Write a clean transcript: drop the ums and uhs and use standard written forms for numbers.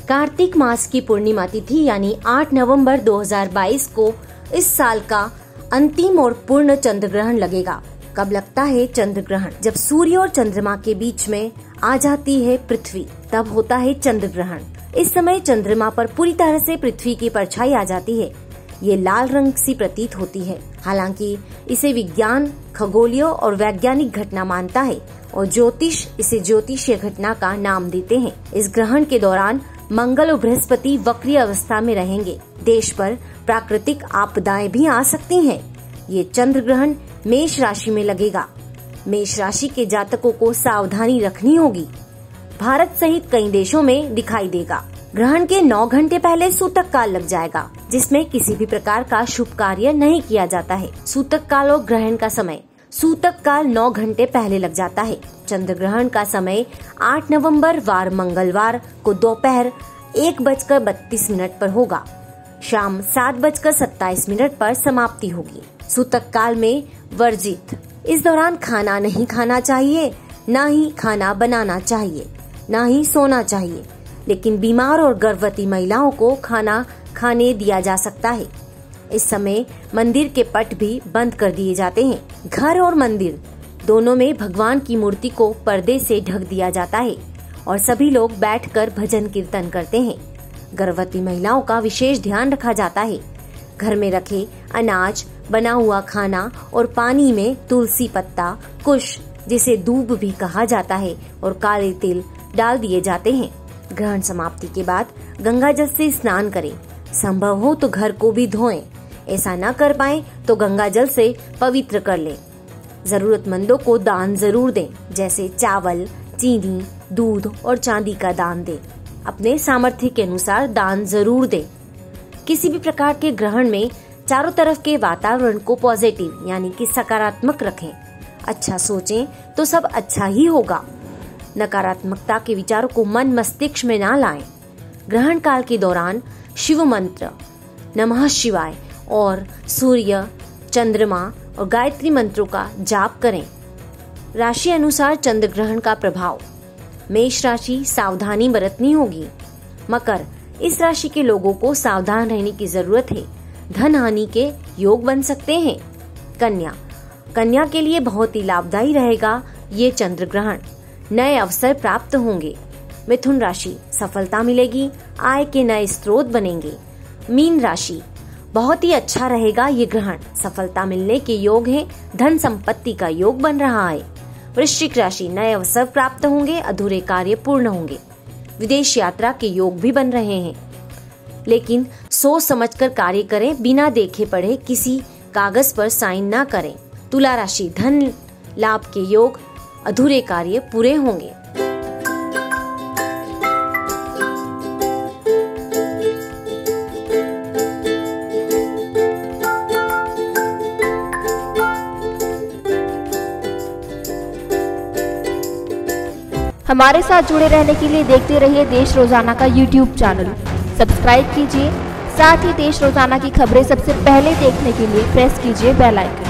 कार्तिक मास की पूर्णिमा तिथि यानी 8 नवंबर 2022 को इस साल का अंतिम और पूर्ण चंद्र ग्रहण लगेगा। कब लगता है चंद्र ग्रहण? जब सूर्य और चंद्रमा के बीच में आ जाती है पृथ्वी, तब होता है चंद्र ग्रहण। इस समय चंद्रमा पर पूरी तरह से पृथ्वी की परछाई आ जाती है। ये लाल रंग सी प्रतीत होती है। हालांकि इसे विज्ञान, खगोलीय और वैज्ञानिक घटना मानता है और ज्योतिष इसे ज्योतिषीय घटना का नाम देते हैं। इस ग्रहण के दौरान मंगल और बृहस्पति वक्रीय अवस्था में रहेंगे। देश पर प्राकृतिक आपदाएं भी आ सकती हैं। ये चंद्र ग्रहण मेष राशि में लगेगा। मेष राशि के जातकों को सावधानी रखनी होगी। भारत सहित कई देशों में दिखाई देगा। ग्रहण के 9 घंटे पहले सूतक काल लग जाएगा, जिसमें किसी भी प्रकार का शुभ कार्य नहीं किया जाता है। सूतक काल और ग्रहण का समय। सूतक काल 9 घंटे पहले लग जाता है। चंद्र ग्रहण का समय 8 नवंबर वार मंगलवार को दोपहर 1:32 पर होगा। शाम 7:27 पर समाप्ति होगी। सूतक काल में वर्जित। इस दौरान खाना नहीं खाना चाहिए, न ही खाना बनाना चाहिए, न ही सोना चाहिए। लेकिन बीमार और गर्भवती महिलाओं को खाना खाने दिया जा सकता है। इस समय मंदिर के पट भी बंद कर दिए जाते हैं। घर और मंदिर दोनों में भगवान की मूर्ति को पर्दे से ढक दिया जाता है और सभी लोग बैठकर भजन कीर्तन करते हैं। गर्भवती महिलाओं का विशेष ध्यान रखा जाता है। घर में रखे अनाज, बना हुआ खाना और पानी में तुलसी पत्ता, कुश जिसे दूब भी कहा जाता है, और काले तिल डाल दिए जाते हैं। ग्रहण समाप्ति के बाद गंगा जल से स्नान करें। संभव हो तो घर को भी धोएं। ऐसा न कर पाए तो गंगा जल से पवित्र कर लें। जरूरतमंदों को दान जरूर दें, जैसे चावल, चीनी, दूध और चांदी का दान दें। अपने सामर्थ्य के अनुसार दान जरूर दें। किसी भी प्रकार के ग्रहण में चारों तरफ के वातावरण को पॉजिटिव यानी कि सकारात्मक रखें। अच्छा सोचें तो सब अच्छा ही होगा। नकारात्मकता के विचारों को मन मस्तिष्क में ना लाएं। ग्रहण काल के दौरान शिव मंत्र, नमः शिवाय और सूर्य, चंद्रमा और गायत्री मंत्रों का जाप करें। राशि अनुसार चंद्र ग्रहण का प्रभाव। मेष राशि, सावधानी बरतनी होगी। मकर, इस राशि के लोगों को सावधान रहने की जरूरत है। धन हानि के योग बन सकते हैं। कन्या, कन्या के लिए बहुत ही लाभदायी रहेगा ये चंद्र ग्रहण। नए अवसर प्राप्त होंगे। मिथुन राशि, सफलता मिलेगी, आय के नए स्रोत बनेंगे। मीन राशि, बहुत ही अच्छा रहेगा ये ग्रहण, सफलता मिलने के योग है, धन संपत्ति का योग बन रहा है। वृश्चिक राशि, नए अवसर प्राप्त होंगे, अधूरे कार्य पूर्ण होंगे। विदेश यात्रा के योग भी बन रहे हैं, लेकिन सोच समझकर कार्य करें। बिना देखे पढ़े किसी कागज पर साइन न करें। तुला राशि, धन लाभ के योग, अधूरे कार्य पूरे होंगे। हमारे साथ जुड़े रहने के लिए देखते रहिए देश रोजाना का YouTube चैनल। सब्सक्राइब कीजिए। साथ ही देश रोजाना की खबरें सबसे पहले देखने के लिए प्रेस कीजिए बेल आइकन।